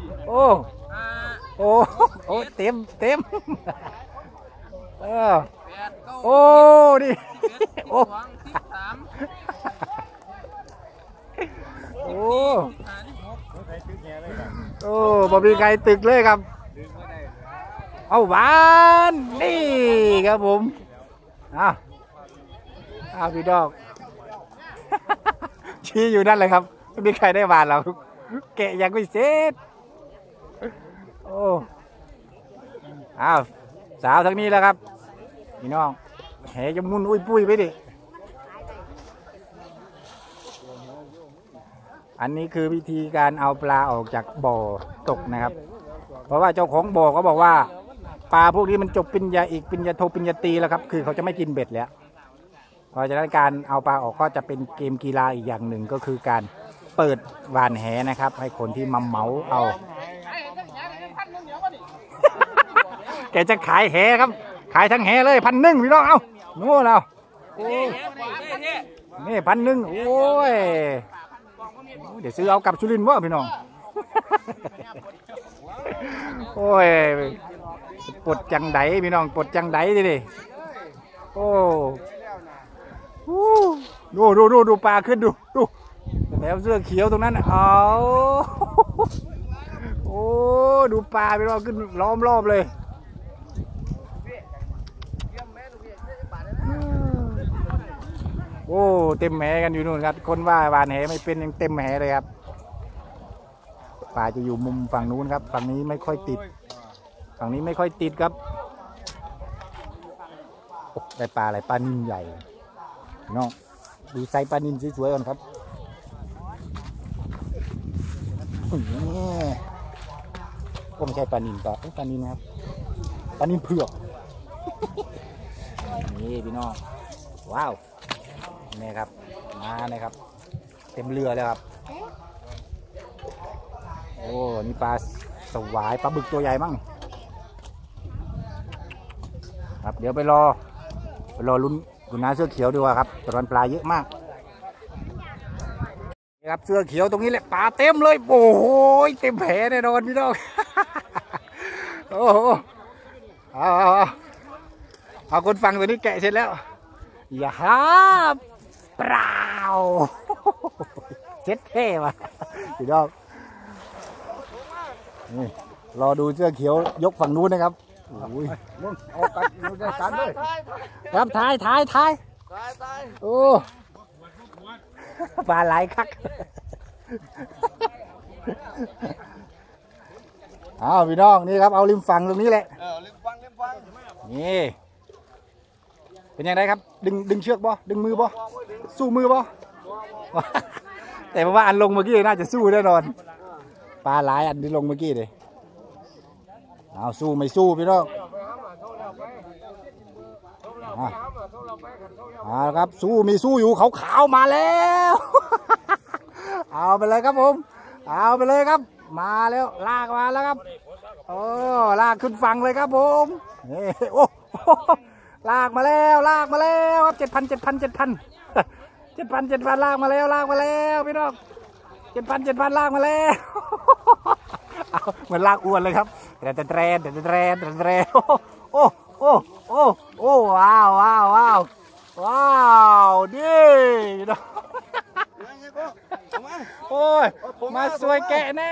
โอ้เต็มโอ้ดิโอ้โอ้โอ้บ่มีใครตึกเลยครับเอาหวานนี่ครับผมเอาพี่ดอกชี้อยู่นั่นเลยครับไม่มีใครได้หวานหรอกแกะยังไม่เสร็จโอ้อ้าวสาวทางนี้แล้วครับพี่น้องแหจะมุนอุ้ยปุ้ยไปดิอันนี้คือวิธีการเอาปลาออกจากบ่อตกนะครับเพราะว่าเจ้าของบ่อเขาบอกว่าปลาพวกนี้มันจบปริญญาเอกปริญญาโทปริญญาตรีแล้วครับคือเขาจะไม่กินเบ็ดแล้วเพราะฉะนั้นการเอาปลาออกก็จะเป็นเกมกีฬาอีกอย่างหนึ่งก็คือการเปิดหวานแหนะครับให้คนที่มาเหมาเอาแกจะขายแหครับขายทั้งแหเลย1,000พี่น้องเอาโน่เรานี่1,000โอ้ยเดี๋ยวซื้อเอากลับสุรินทร์วะพี่น้องโอ้ยปวดจังไดพี่น้องปวดจังไดดิโอ้ดูปลาขึ้นดูแล้วเสื้อเขียวตรงนั้นเอาโอ้ดูปลาพี่น้องขึ้นล้อมรอบเลยโอ้เต็มแหกันอยู่นู่นครับคนว่าหวานแหไม่เป็นยังเต็มแหเลยครับปลาจะอยู่มุมฝั่งนู้นครับฝั่งนี้ไม่ค่อยติดฝั่งนี้ไม่ค่อยติดครับโอ้ได้ปลาอะไรปลานิ่มใหญ่น้องดูไซส์ปลานิ่มสวยๆก่อนครับนี่ก็ไม่ใช่ปลานิ่มปลานิ่มนะครับปลานิ่มเผือกนี่พี่น้องว้าวนี่ครับมาเลยครับเต็มเรือแล้วครับโอ้นี่ปลาสวายปลาบึกตัวใหญ่มั้งครับเดี๋ยวไปรอลุ้นคุณน้าเสื้อเขียวดีกว่าครับตอนปลาเยอะมากนี่ครับเสื้อเขียวตรงนี้แหละปลาเต็มเลยโอ้โหเต็มแผลแน่นอนพี่น้องโอ้โหเอาคนฟังตัวนี้แกะเสร็จแล้วอย่าครับเปล่าเซ็ตเท่ว่ะพี่น้องนี่รอดูเสื้อเขียวยกฝั่งนู้นนะครับเอาตัดดูได้ตัดเลยครับถ่ายโอ้ปลาไหลคักเอาพี่น้องนี่ครับเอาริมฝั่งตรงนี้แหละริมฝั่งนี่เป็นยังไงครับดึงเชือกบ่ดึงมือบ่สู้มือบ่แต่เพราะว่าอันลงเมื่อกี้น่าจะสู้แน่นอนปลาหลายอันที่ลงเมื่อกี้เลยเอาสู้ไม่สู้พี่น้องเอาครับสู้มีสู้อยู่ขาวๆมาแล้วเอาไปเลยครับผมเอาไปเลยครับมาแล้วลากมาแล้วครับโอ้ลากขึ้นฝั่งเลยครับผมนี่โอ้ลากมาแล้วครับ7,000ลากมาแล้วพี่น้อง7,000ลากมาแล้วเหมือนลากอ้วนเลยครับแตรโอ้ว้าวดิโอ้ยมาซอยแกะแน่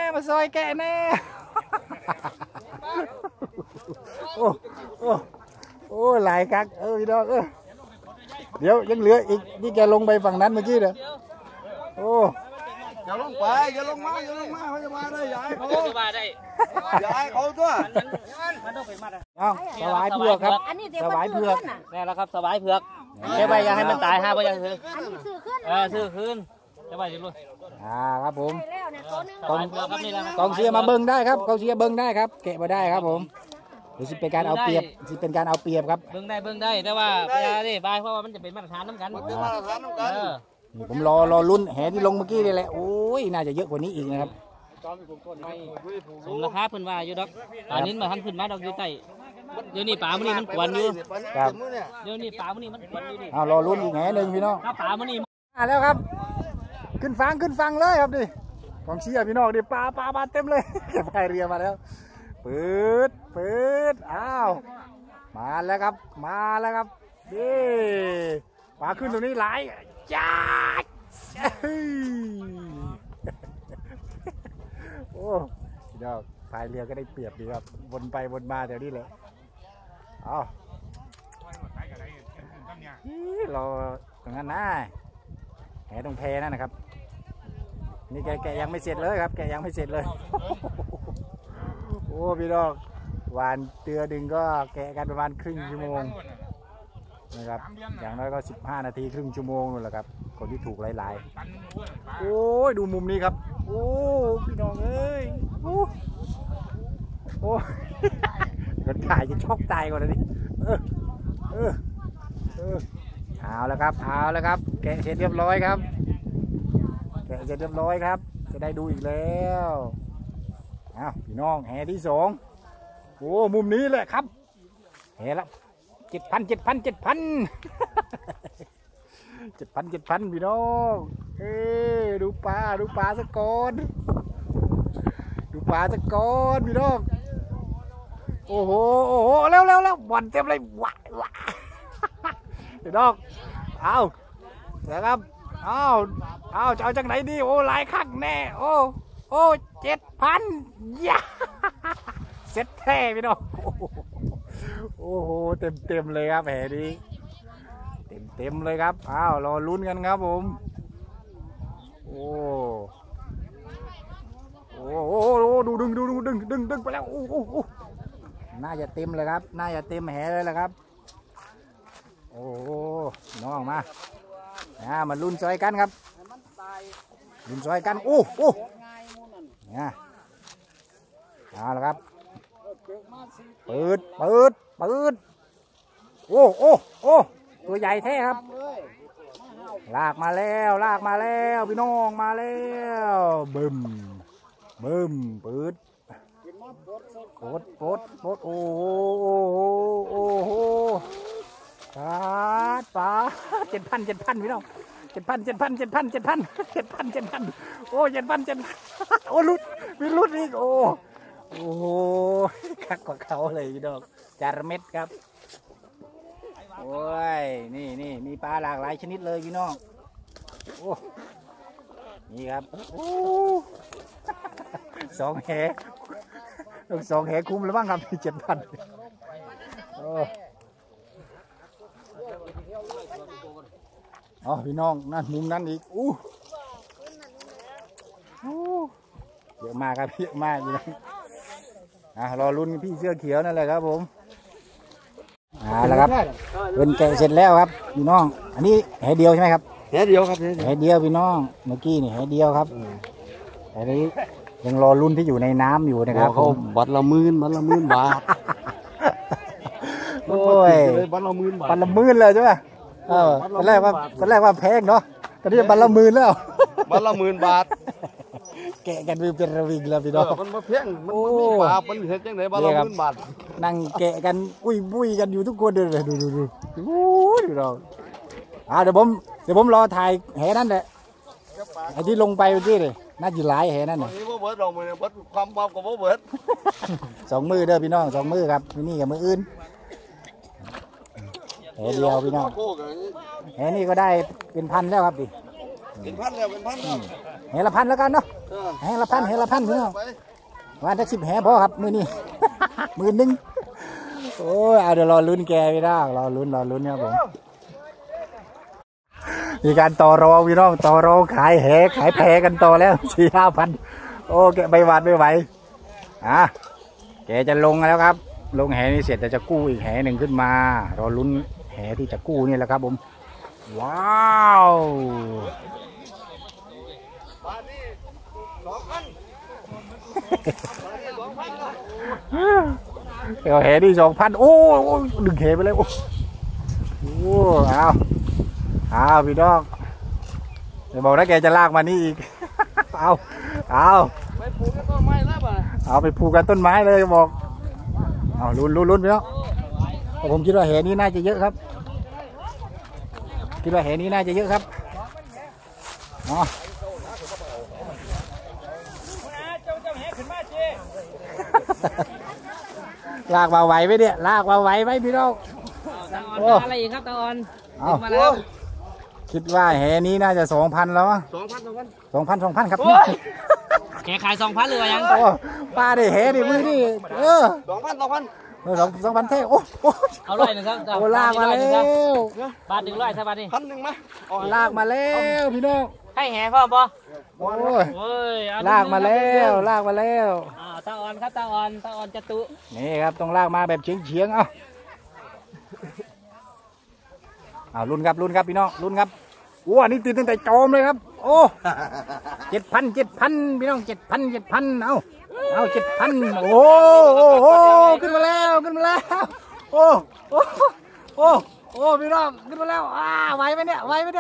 โอ้หลายกักพี่น้องเดี๋ยวยังเหลืออีกนี่แกลงไปฝั่งนั้นเมื่อกี้เด้อโอ้อย่าลงไปอย่าลงมาเขาจะมาได้อย่าให้เขาตัวมันต้องไปมัดสวายเผือกครับสวายเผือกนี่แหละครับสวายเผือกแค่ใบอย่าให้มันตาย5ใบอย่าซื้อซื้อคืนแค่ใบจะรู้ครับผมกองเชียร์มาเบิ้งได้ครับกองเชียร์เบิ้งได้ครับเกะมาได้ครับผมหรือเป็นการเอาเปรียบครับเบิ้งได้แต่ว่าอย่าดิใบเพราะว่ามันจะเป็นมาตรฐานน้ำกันผมรอลุ้นแหที่ลงเมื่อกี้นี่แหละโอ้ยน่าจะเยอะกว่านี้อีกนะครับสมราคาเพิ่นว่าอยู่ดอกอันนี้มาทันขึ้นมาดอกอยู่ใต้เดี๋ยวนี้ป่ามันนี่มันกวนอยู่ครับเดี๋ยวนี้ป่ามันนี่มันกวนอยู่ดิรอลุ้นอีกแหนึงพี่น้องป่ามันนี่มาแล้วครับขึ้นฟังเลยครับดิกองเชียร์พี่น้องดิปลาเต็มเลยพายเรือมาแล้วปืดอ้าวมาแล้วครับมาแล้วครับนี่ปลาขึ้นตรงนี้หลายจ้าโอ้เดี๋ยวพายเรือก็ได้เปรียบดีครับวนไปวนมาเดี๋ยวนี้เลยเอาเราตรงนั้นนะแหตรงแพนั่นนะครับนี่แกยังไม่เสร็จเลยครับแกยังไม่เสร็จเลยโอ้พี่น้องวานเตือดึงก็แกะกันประมาณครึ่งชั่วโมงนะครับอย่างน้อยก็15 นาทีครึ่งชั่วโมงนู่นแหละครับคนที่ถูกหลายๆโอ้ยดูมุมนี้ครับโอ้พี่น้องเอ้ยโอ้คนถ่ายจะช็อกตายก่อนนะนี่เอาแล้วครับเอาแล้วครับแกะเสร็จเรียบร้อยครับแกะเสร็จเรียบร้อยครับจะได้ดูอีกแล้วอ้าวพี่น้องแห่ที่2โอ้มุมนี้แหละครับแห่ละ7,000พี่น้องดูปลาสักก่อนพี่น้องโอ้โหเร็วบอลเต็มเลยว้าพี่น้องเอานะครับเอาจะเอาจากไหนดีโอ้หลายครั้งแน่โอ้7,000ย่าเซ็ตแท้พี่น้องโอ้โหเต็มเลยครับแหนี้เต็มเลยครับอ้าวรอลุ้นกันครับผมโอ้ดูดึงไปแล้วโอ้น่าจะเต็มเลยครับน่าจะเต็มแหเลยแหละครับโอ้น้องมาลุ้นซอยกันครับลุ้นซอยกันโอ้เนี่ยเอาละครับเปิดโอ้ตัวใหญ่แท้ครับลากมาแล้วพี่น้องมาแล้วบึมเปิดปดโอ้โหปลา7,000พี่น้อง7,000โอ้7,000โอ้ลุดอีกโอ้โหคักกว่าเขาเลยพี่น้องจาระเม็ดครับโอ้ยนี่มีปลาหลากหลายชนิดเลยพี่น้องโอ้นี่ครับโอ้2 แห2 แหคุ้มแล้วบ้างครับ7,000อ๋อพี่น้องนั่นมุมนั้นอีกเยอะมากครับเยอะมากอยู่นะรอลุ้นพี่เสื้อเขียวนั่นแหละครับผมแล้วครับเป็นแกะเสร็จแล้วครับพี่น้องอันนี้แหเดียวใช่ไหมครับแหเดียวครับแหเดียวพี่น้องเมื่อกี้นี่แหเดียวครับอันนี้ยังรอลุ้นที่อยู่ในน้ำอยู่นะครับเขาบัตรละหมื่นบาทโอ้ยบัตรละหมื่นเลยใช่ไหมตอนแรกว่าแพงเนาะตอนนี้บัตรละหมื่นแล้วบัตรละ10,000 บาทแกะกันเป็นระวิงแล้วพี่น้องมันมาเพียงมันมีปลาเป็นเห็ดยังไงบัตรละ10,000 บาทนั่งแกะกันบุยกันอยู่ทุกคนเลยดูเราเดี๋ยวผมรอถ่ายแหนั่นแหละไอ้ที่ลงไปเมื่อกี้เลยน่าจะหลายแหนั่นน่ะนี่บ่เบิดลงมือเบิดความเบากับบ่เบิด 2 มือเด้อพี่น้อง2 มือครับนี่กับมืออื่นแหเดียวพี่น้องแหนี่ก็ได้เป็นพันแล้วครับดิเป็นพันแล้วแหละพันแล้วกันเนาะแหละพันพี่น้องวันสัก10 แหพอครับมือนี่10,000โอ้ยเดี๋ยวรอลุ้นแกพี่น้องรอลุ้นครับผมมีการต่อรองพี่น้องต่อรองขายแหขายแพกันต่อแล้ว 4-5 พันโอ้แกใบหวานไม่ไหวแกจะลงแล้วครับลงแหนี้เสร็จจะกู้อีกแหหนึ่งขึ้นมารอลุ้นแหที่จะกู้นี่แหละครับผมว้าวเอาแหนี่2,000โอ้ดึงแหไปเลยโอ้เอาพี่น้องเดี๋ยวบอกนะแกจะลากมานี่อีกเอาไปปลูกกันต้นไม้แล้วป่ะเอาไปปลูกกันต้นไม้เลยบอกเอาลุ้นพี่น้องผมคิดว่าแหนี้น่าจะเยอะครับคิดว่าแหนี้น่าจะเยอะครับแหลากมาไหวไหมเนี่ยลากมาไหวไหมพี่น้องตาออนอะไรอีกครับตาออนเอามาแล้วคิดว่าแหนี้น่าจะ 2,000 แล้วมั้ง 2,000ครับแกขาย2,000เลยยังโอ้ป้าได้แหดิมือนี่ 2,000 2,000เท่โอ้เอาร้อยหนึ่งครับโอ้ลากมาแล้วบาท100ใช่บาทนี่ 1,000มั้ยลากมาแล้วพี่น้องให้แห่พ่อปะโอ้ยโอ้ยลากมาแล้วลากมาแล้วตาออนครับตาออนจตุนี่ครับต้องลากมาแบบเฉียงเอาลุ้นครับพี่น้องลุ้นครับโอ้อันนี้ตื่นตั้งแต่จอมเลยครับโอ้7,000พี่น้อง7,000เอา7,000โอ้ขึ้นมาแล้วโอ้พี่น้องขึ้นมาแล้วไหวไหมเนี่ย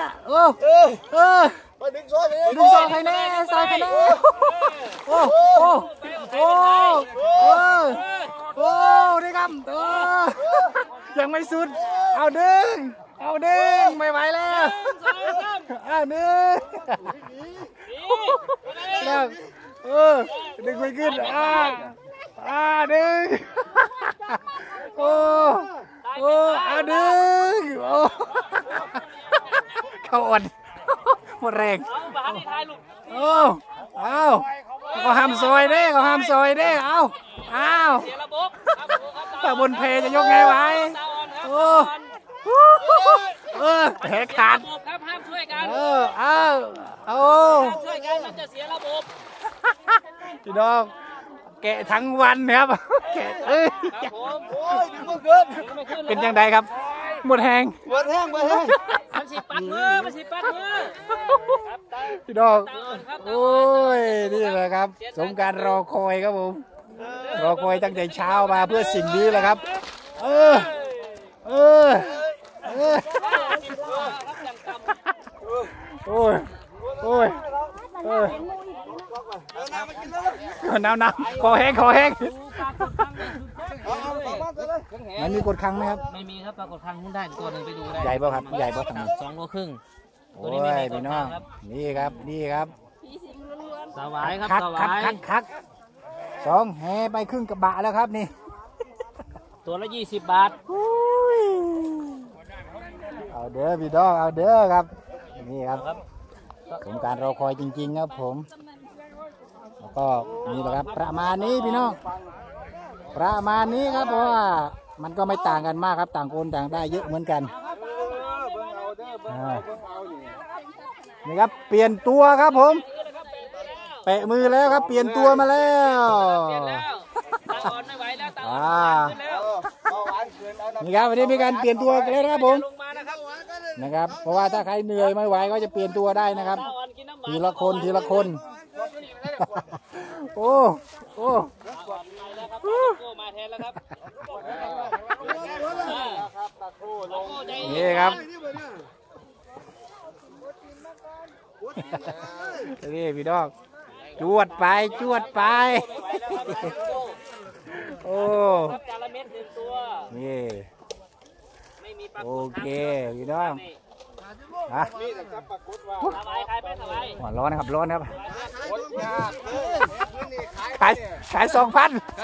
ไปดึงซอยไปดึงซอยใครแน่โอ้นี่ครับยังไม่สุดเอาดึงไม่ไหวแล้วดึงแล้วดึงไม่ขึ้นดึงดึงเขาอ่อนหมดแรงเขาห้ามซอยเด้เอาแต่บนเพจะยกไงไว้แหกขาดครับห้ามช่วยกันช่วยกันมันจะเสียระบบพี่น้องแกะทั้งวันครับแกะครับผมโอ้ยดึงบ่เกินเป็นยังไงครับหมดแหงเบิดแห้งมันสิปัดมือครับพี่น้องตาออนครับโอ้ยนี่แหละครับสมการรอคอยครับผมรอคอยตั้งแต่เช้ามาเพื่อสิ่งนี้แหละครับโอ้ยน้ำคอแห้งมันมีกดครั้งไหมครับไม่มีครับปรากฏครั้งหุ้นได้ตัวหนึ่งไปดูได้ใหญ่ป่ะครับใหญ่ป่ะทั้งหมด 2 โลครึ่งโอ้ยพี่น้องนี่ครับสวายครับสวายคัก2แห่ไปครึ่งกระบะแล้วครับนี่ตัวละ20 บาทเอาเด้อพี่น้องเอาเด้อครับนี่ครับสมการรอคอยจริงๆครับผมแล้วก็นี่แหละครับประมาณนี้พี่น้องประมาณนี้ครับเพราะว่ามันก็ไม่ต่างกันมากครับต่างคนต่างได้เยอะเหมือนกันนี่ครับเปลี่ยนตัวครับผมแปะมือแล้วครับเปลี่ยนตัวมาแล้วตาออนไม่ไหวแล้วตาออนขึ้นแล้วนี่ครับวันนี้มีการเปลี่ยนตัวกันแล้วนะครับผมลงมานะครับนะครับเพราะว่าถ้าใครเหนื่อยไม่ไหวก็จะเปลี่ยนตัวได้นะครับตาออนกินน้ำหวานทีละคนโอ้มาแทนแล้วครับนี่ครับนี่พี่น้องจวดไปโอ้นี่โอเคพี่น้องฮะร้อนนะครับขาย 2,000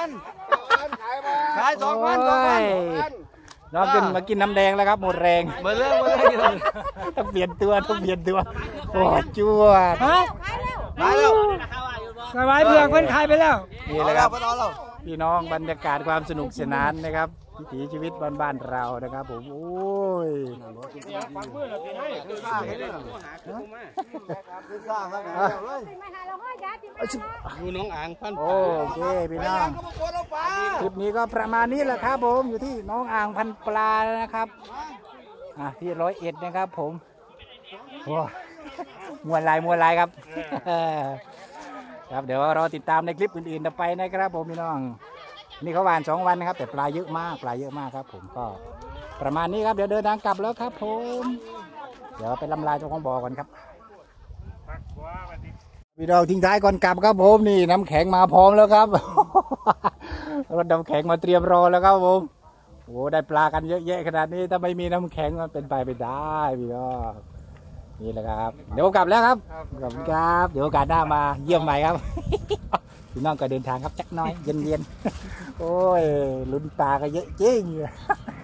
น้องมากินน้ำแดงแล้วครับหมดแรงต้องเปลี่ยนตัวโอ้จวดมาแล้วสบายเบื่อคนขายไปแล้วนี่แหละครับพี่น้องบรรยากาศความสนุกสนานนะครับวิถีชีวิตบ้านๆเรานะครับผมโอ้ยดูน้องอ่างพันโอเคพี่น้องคลิปนี้ก็ประมาณนี้แหละครับผมอยู่ที่น้องอ่างพันปลานะครับที่101นะครับผมโอ้มวลลายครับครับเดี๋ยวรอติดตามในคลิปอื่นๆต่อไปนะครับผมพี่น้องนี่เขาหวาน2 วันนะครับแต่ปลาเยอะมากครับผมก็ประมาณนี้ครับเดี๋ยวเดินทางกลับแล้วครับผมเดี๋ยวไปลำลายเจ้าของบ่อก่อนครับพี่น้องทิ้งท้ายก่อนกลับครับผมนี่น้ำแข็งมาพร้อมแล้วครับ รถน้ำแข็งมาเตรียมรอแล้วครับผมโอ้ได้ปลากันเยอะแยะขนาดนี้ถ้าไม่มีน้ำแข็งมันเป็นไปไม่ได้พี่น้องนี่แหละครับเดี๋ยวกลับแล้วครับขอบคุณครับเดี๋ยวโอกาสหน้ามาเยี่ยมใหม่ครับพี่น้องก็เดินทางครับจักหน้อยเย็นๆ โอ้ยลุ้นปลาก็เยอะจริง